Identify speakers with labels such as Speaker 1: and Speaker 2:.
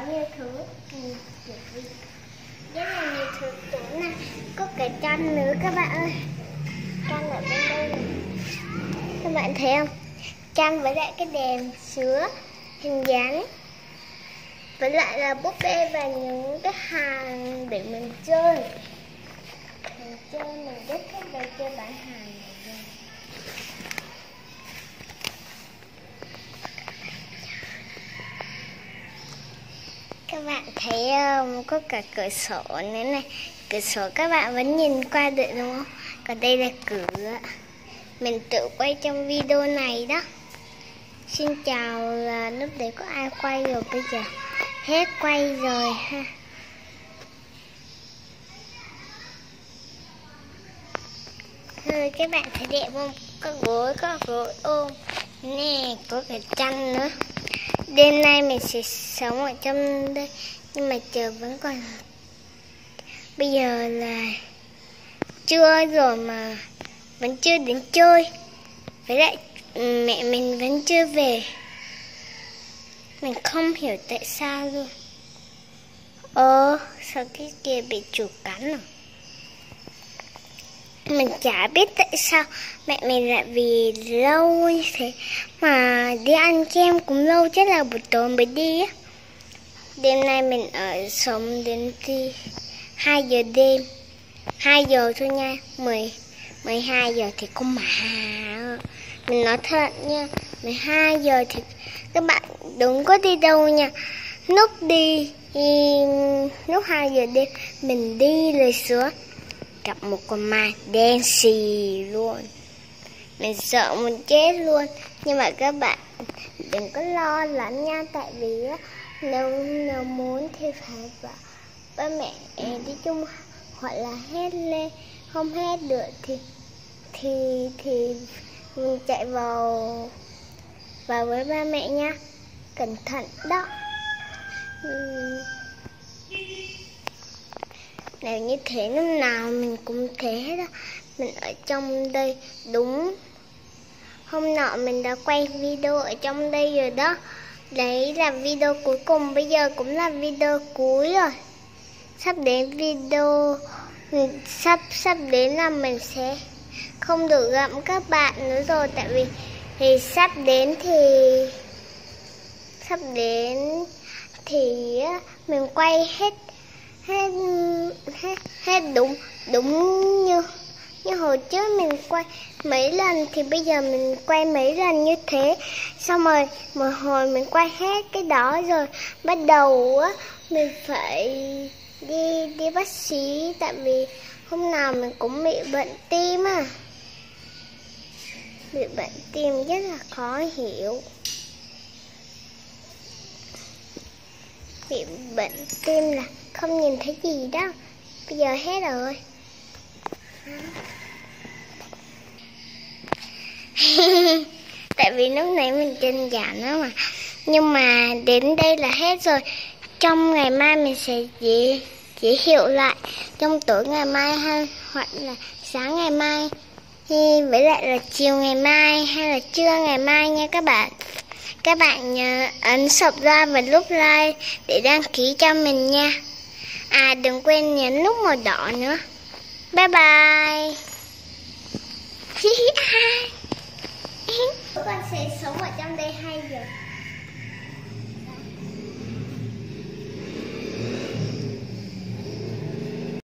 Speaker 1: nhiều thứ, rất là nhiều thứ tủ này, có cả chăn nữa các bạn ơi. Chăn ở bên đây này, các bạn thấy không? Chăn với lại cái đèn sứa hình dáng, với lại là búp bê và những cái hàng để mình chơi. Mình rất thích để chơi bán hàng này. Các bạn thấy không? Có cả cửa sổ nữa này. Cửa sổ các bạn vẫn nhìn qua được đúng không? Còn đây là cửa. Mình tự quay trong video này đó. Xin chào, là lúc đấy có ai quay rồi, bây giờ hết quay rồi ha. Rồi các bạn thấy đẹp không? Có gối ôm nè, có cả chăn nữa. Đêm nay mình sẽ sống ở trong đây, nhưng mà trời vẫn còn. Bây giờ là trưa rồi mà vẫn chưa đến chơi. Với lại mẹ mình vẫn chưa về. Mình không hiểu tại sao luôn. Sao cái kia bị chuột cắn rồi? Mình chả biết tại sao mẹ mình lại vì lâu như thế mà đi ăn kem cũng lâu, chắc là buổi tối mới đi á. Đêm nay mình ở sống đến 2 giờ đêm. 2 giờ thôi nha, 12 giờ thì không mà. Mình nói thật nha, 12 giờ thì các bạn đừng có đi đâu nha. Lúc 2 giờ đêm mình đi lời xuống, gặp một con ma đen xì luôn. Mình sợ muốn chết luôn. Nhưng mà các bạn đừng có lo lắng nha. Tại vì nếu muốn thì phải bảo ba mẹ đi chung, hoặc là hét lên. Không hét được thì mình chạy vào với ba mẹ nha. Cẩn thận đó. Nếu như thế lúc nào mình cũng thế hết đó. Mình ở trong đây đúng. Hôm nọ mình đã quay video ở trong đây rồi đó. Đấy là video cuối cùng, bây giờ cũng là video cuối rồi. Sắp đến video sắp đến là mình sẽ không được gặp các bạn nữa rồi. Tại vì sắp đến thì mình quay hết đúng như hồi trước mình quay mấy lần, thì bây giờ mình quay mấy lần như thế. Xong rồi một hồi mình quay hết cái đó rồi, bắt đầu mình phải đi bác sĩ. Tại vì hôm nào mình cũng bị bệnh tim á. Bị bệnh tim rất là khó hiểu. Bị bệnh tim là không nhìn thấy gì đó. Bây giờ hết rồi. Tại vì lúc nãy mình chân giảm đó mà. Nhưng mà đến đây là hết rồi. Trong ngày mai mình sẽ chỉ hiểu lại. Trong tối ngày mai hay hoặc là sáng ngày mai, với lại là chiều ngày mai hay là trưa ngày mai nha các bạn. Các bạn nhớ ấn subscribe và nút like để đăng ký cho mình nha. Đừng quên nhấn nút màu đỏ nữa. Bye bye. Con sẽ sống ở trong đây 2 giờ.